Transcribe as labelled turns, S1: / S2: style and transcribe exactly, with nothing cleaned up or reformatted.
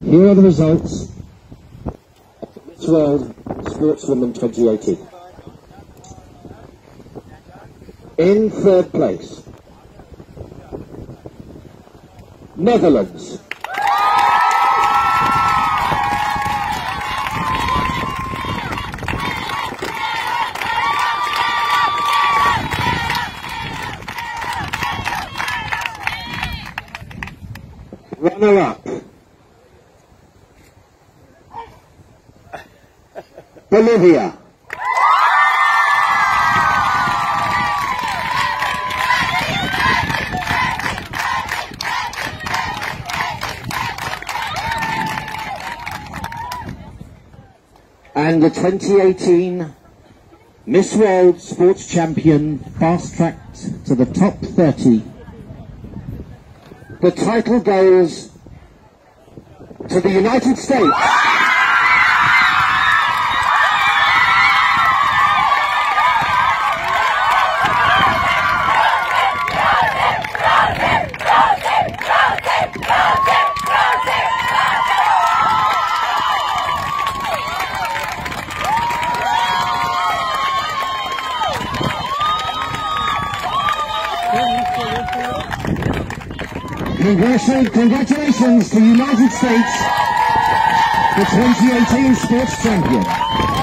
S1: Here are the results of the Miss World Sportswoman twenty eighteen. In third place, Netherlands. Runner-up, Bolivia. And the twenty eighteen Miss World Sports Champion fast-tracked to the top thirty. The title goes to the United States. Congratulations, congratulations to the United States, the twenty eighteen Sports Champion.